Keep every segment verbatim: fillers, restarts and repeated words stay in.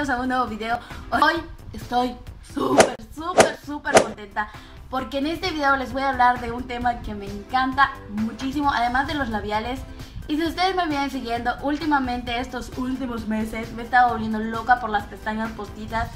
bienvenidos a un nuevo video. Hoy estoy súper, súper, súper contenta porque en este video les voy a hablar de un tema que me encanta muchísimo, además de los labiales. Y si ustedes me vienen siguiendo últimamente, estos últimos meses, me he estado volviendo loca por las pestañas postizas.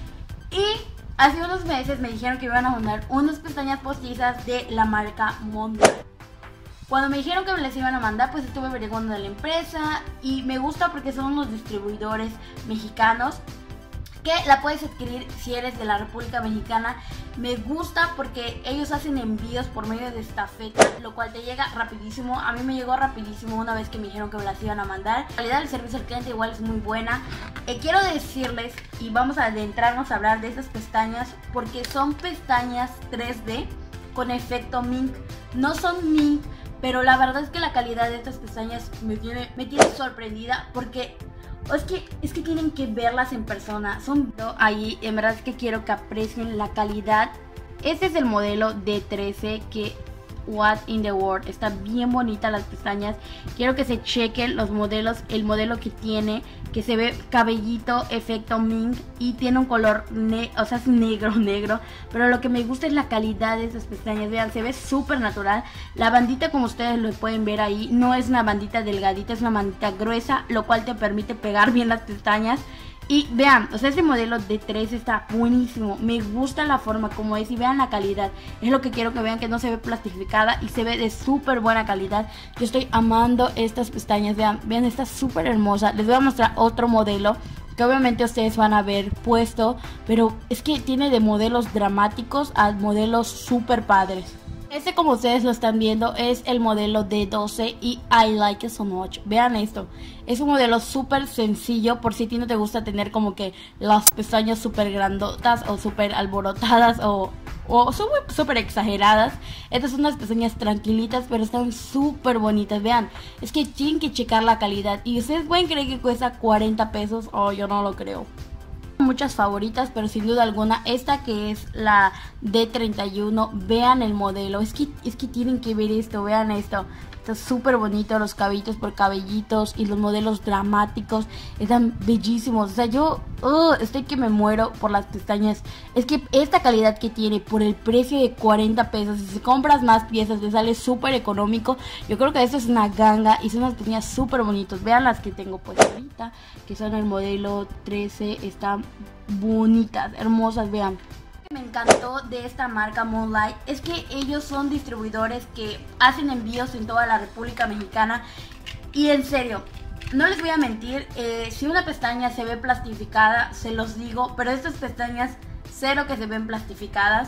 Y hace unos meses me dijeron que me iban a mandar unas pestañas postizas de la marca Monblanc. Cuando me dijeron que me les iban a mandar, pues estuve averiguando de la empresa y me gusta porque son unos distribuidores mexicanos que la puedes adquirir si eres de la República Mexicana. Me gusta porque ellos hacen envíos por medio de estafeta, lo cual te llega rapidísimo. A mí me llegó rapidísimo una vez que me dijeron que me las iban a mandar. La calidad del servicio al cliente igual es muy buena. Eh, quiero decirles, y vamos a adentrarnos a hablar de estas pestañas, porque son pestañas tres D con efecto mink. No son mink, pero la verdad es que la calidad de estas pestañas me tiene, me tiene sorprendida porque es que, es que tienen que verlas en persona. Son ahí, en verdad es que quiero que aprecien la calidad. Este es el modelo D trece que What in the World. Está bien bonita las pestañas. Quiero que se chequen los modelos, el modelo que tiene, que se ve cabellito, efecto mink y tiene un color, ne o sea, es negro, negro. Pero lo que me gusta es la calidad de estas pestañas. Vean, se ve súper natural. La bandita, como ustedes lo pueden ver ahí, no es una bandita delgadita, es una bandita gruesa, lo cual te permite pegar bien las pestañas. Y vean, o sea, este modelo D trece está buenísimo. Me gusta la forma como es y vean la calidad. Es lo que quiero que vean, que no se ve plastificada y se ve de súper buena calidad. Yo estoy amando estas pestañas. Vean, vean, está súper hermosa. Les voy a mostrar otro modelo que obviamente ustedes van a ver puesto, pero es que tiene de modelos dramáticos a modelos súper padres. Este, como ustedes lo están viendo, es el modelo D doce y I like it so much. Vean esto, es un modelo súper sencillo por si a ti no te gusta tener como que las pestañas súper grandotas o súper alborotadas o, o súper exageradas. Estas son unas pestañas tranquilitas, pero están súper bonitas. Vean, es que tienen que checar la calidad. Y ustedes pueden creer que cuesta cuarenta pesos, o oh, yo no lo creo. Muchas favoritas, pero sin duda alguna esta que es la D treinta y uno. Vean el modelo, es que, es que tienen que ver esto, vean esto. Está súper bonito, los cabellitos por cabellitos y los modelos dramáticos están bellísimos. O sea, yo uh, estoy que me muero por las pestañas. Es que esta calidad que tiene por el precio de cuarenta pesos, y si compras más piezas te sale súper económico. Yo creo que esto es una ganga y son unas pestañas súper bonitos. Vean las que tengo pues ahorita, que son el modelo trece. Están bonitas, hermosas, vean. Me encantó de esta marca Moonlight es que ellos son distribuidores que hacen envíos en toda la República Mexicana. Y en serio, no les voy a mentir, eh, si una pestaña se ve plastificada, se los digo, pero estas pestañas cero que se ven plastificadas.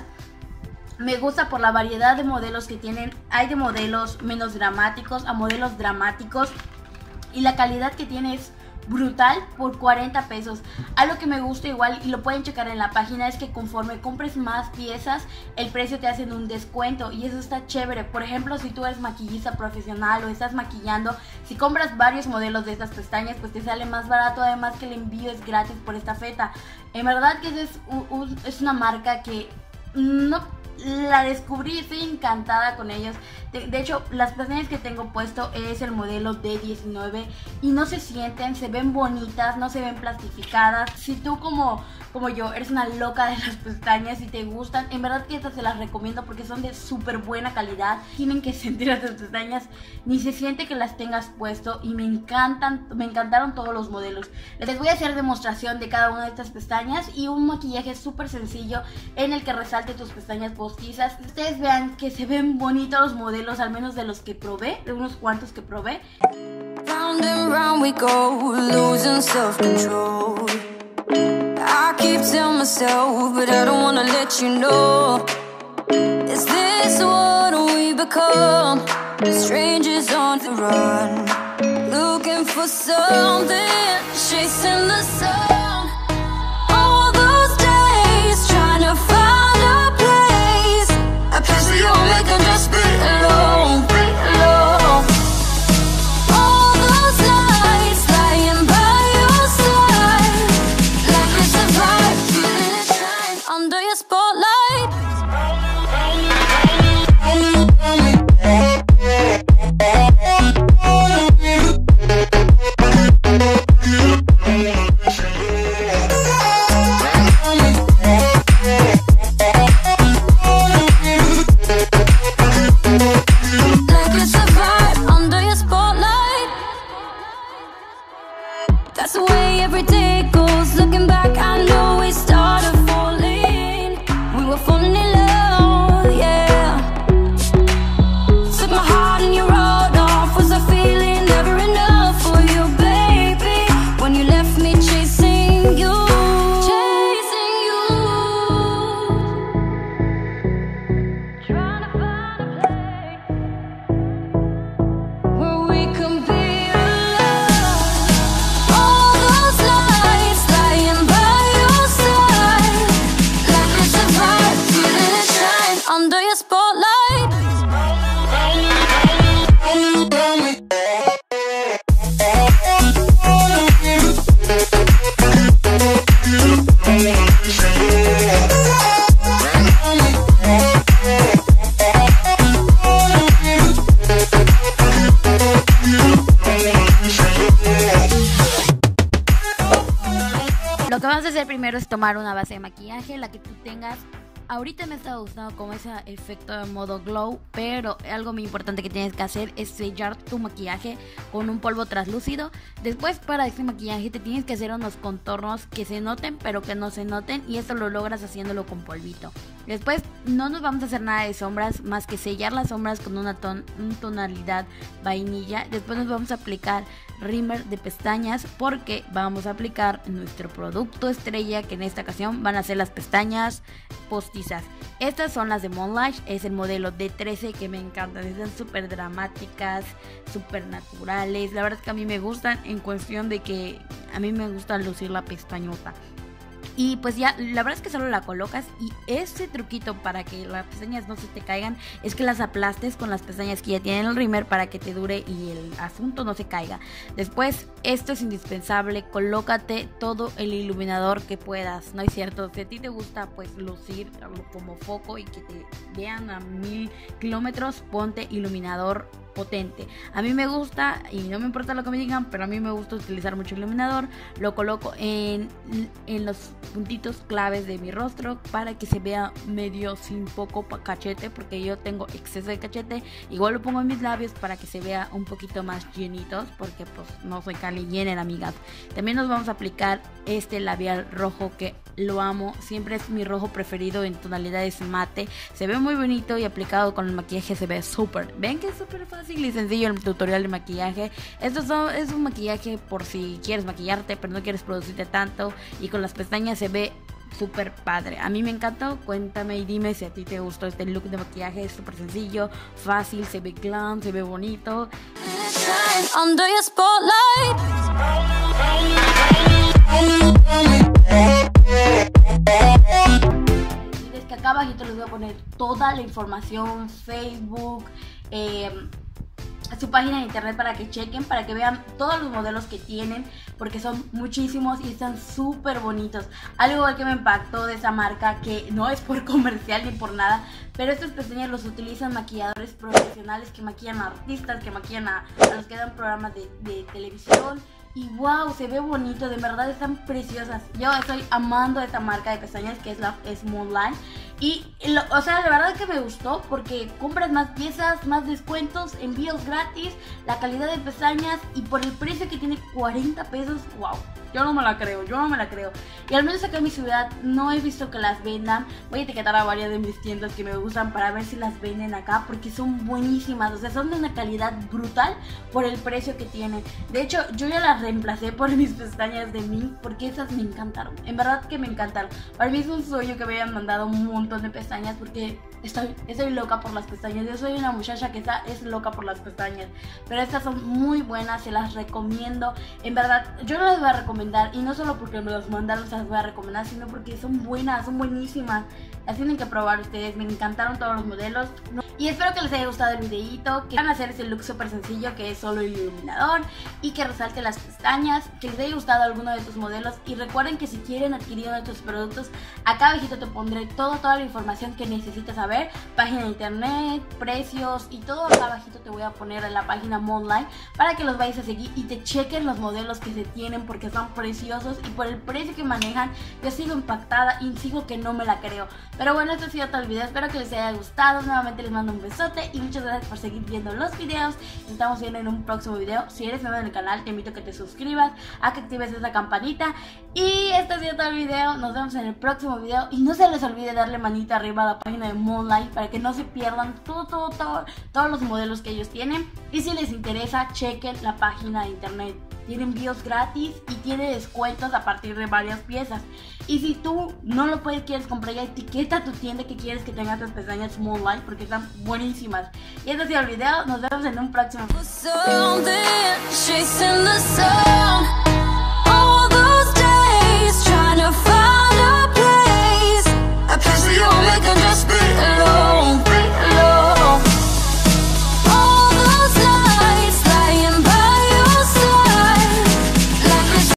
Me gusta por la variedad de modelos que tienen. Hay de modelos menos dramáticos a modelos dramáticos y la calidad que tiene es brutal por cuarenta pesos. Algo que me gusta igual, y lo pueden checar en la página, es que conforme compres más piezas, el precio te hacen un descuento y eso está chévere. Por ejemplo, si tú eres maquillista profesional o estás maquillando, si compras varios modelos de estas pestañas, pues te sale más barato, además que el envío es gratis por esta feta. En verdad que es, un, un, es una marca que no la descubrí, estoy encantada con ellos. De, de hecho, las pestañas que tengo puesto es el modelo D diecinueve y no se sienten, se ven bonitas, no se ven plastificadas. Si tú como, como yo eres una loca de las pestañas y te gustan, en verdad que estas se las recomiendo porque son de súper buena calidad. Tienen que sentir estas pestañas, ni se siente que las tengas puesto y me encantan, me encantaron todos los modelos. Les voy a hacer demostración de cada una de estas pestañas y un maquillaje súper sencillo en el que resalte tus pestañas postizas. Ustedes vean que se ven bonitos los modelos, al menos de los que probé, de unos cuantos que probé. Round and round we go, losing self-control. I keep telling myself, but I don't wanna let you know. Is this what we become? Strangers on the run, looking for something, chasing the sun. All those days trying to find a place, a place where you'll make them just be alone, be alone. All those nights lying by your side, like it's a vibe, feeling it shine under your spotlight. That's the way every day goes. Looking back, I know we started falling. We were falling in love, yeah. Took my heart and you wrote off. Was I feeling never enough for you, baby? When you left me chasing you, chasing you, trying to find a place where we can be alone. All those lights lying by your side, let me survive, feeling it shine under your spotlight. Lo que vamos a hacer primero es tomar una base de maquillaje, la que tú tengas. Ahorita me está gustando como ese efecto de modo glow, pero algo muy importante que tienes que hacer es sellar tu maquillaje con un polvo translúcido. Después, para este maquillaje te tienes que hacer unos contornos que se noten pero que no se noten, y esto lo logras haciéndolo con polvito. Después no nos vamos a hacer nada de sombras más que sellar las sombras con una ton un tonalidad vainilla. Después nos vamos a aplicar rímel de pestañas porque vamos a aplicar nuestro producto estrella, que en esta ocasión van a ser las pestañas postizas. Estas son las de Moonlight, es el modelo D trece, que me encantan, están súper dramáticas, súper naturales. La verdad es que a mí me gustan, en cuestión de que a mí me gusta lucir la pestañota. Y pues ya, la verdad es que solo la colocas, y ese truquito para que las pestañas no se te caigan es que las aplastes con las pestañas que ya tienen el rímel para que te dure y el asunto no se caiga. Después, esto es indispensable, colócate todo el iluminador que puedas, ¿no es cierto? Si a ti te gusta pues lucir como foco y que te vean a mil kilómetros, ponte iluminador potente. A mí me gusta, y no me importa lo que me digan, pero a mí me gusta utilizar mucho iluminador. Lo coloco en, en los puntitos claves de mi rostro para que se vea medio sin poco cachete, porque yo tengo exceso de cachete. Igual lo pongo en mis labios para que se vea un poquito más llenitos, porque pues no soy Kylie Jenner, amigas. También nos vamos a aplicar este labial rojo, que lo amo, siempre es mi rojo preferido en tonalidades mate. Se ve muy bonito y aplicado con el maquillaje se ve súper. Ven que es súper fácil y sencillo el tutorial de maquillaje. Esto son, es un maquillaje por si quieres maquillarte pero no quieres producirte tanto, y con las pestañas se ve súper padre. A mí me encantó. Cuéntame y dime si a ti te gustó este look de maquillaje. Es súper sencillo, fácil, se ve glam, se ve bonito. Under your spotlight. Es que acá abajito les voy a poner toda la información, Facebook, eh, su página de internet, para que chequen, para que vean todos los modelos que tienen, porque son muchísimos y están súper bonitos. Algo que me impactó de esa marca, que no es por comercial ni por nada, pero estas pestañas los utilizan maquilladores profesionales que maquillan a artistas, que maquillan a, a los que dan programas de, de televisión. Y wow, se ve bonito, de verdad están preciosas. Yo estoy amando esta marca de pestañas, que es la es Moonlight. Y, lo, o sea, la verdad que me gustó porque compras más piezas, más descuentos, envíos gratis, la calidad de pestañas, y por el precio que tiene, cuarenta pesos, wow. Yo no me la creo, yo no me la creo. Y al menos acá en mi ciudad no he visto que las vendan. Voy a etiquetar a varias de mis tiendas que me gustan para ver si las venden acá, porque son buenísimas. O sea, son de una calidad brutal por el precio que tienen. De hecho, yo ya las reemplacé por mis pestañas de Mink, porque esas me encantaron. En verdad que me encantaron. Para mí es un sueño que me hayan mandado un montón de pestañas, porque estoy, estoy loca por las pestañas. Yo soy una muchacha que está, es loca por las pestañas. Pero estas son muy buenas, se las recomiendo. En verdad, yo no las voy a recomendar. Y no solo porque me los mandaron, se las voy a recomendar, sino porque son buenas, son buenísimas. Las tienen que probar ustedes, me encantaron todos los modelos. Y espero que les haya gustado el videito, que van a hacer ese look súper sencillo, que es solo el iluminador y que resalte las pestañas, que les haya gustado alguno de estos modelos. Y recuerden que si quieren adquirir uno de estos productos, acá abajito te pondré todo, toda la información que necesitas saber, página de internet, precios y todo. Acá abajito te voy a poner en la página Moonlight para que los vayas a seguir y te chequen los modelos que se tienen, porque son preciosos y por el precio que manejan yo sigo impactada y sigo que no me la creo. Pero bueno, esto ha sido todo el video, espero que les haya gustado. Nuevamente les mando un besote y muchas gracias por seguir viendo los videos. Nos estamos viendo en un próximo video. Si eres nuevo en el canal te invito a que te suscribas, a que actives esa campanita. Y este ha sido todo el video, nos vemos en el próximo video. Y no se les olvide darle manita arriba a la página de Moonlight para que no se pierdan todo, todo, todo, todos los modelos que ellos tienen. Y si les interesa, chequen la página de internet. Tiene envíos gratis y tiene descuentos a partir de varias piezas. Y si tú no lo puedes, quieres comprar, ya etiqueta a tu tienda que quieres que tenga tus pestañas Moonlight porque están buenísimas. Y este ha sido el video, nos vemos en un próximo video.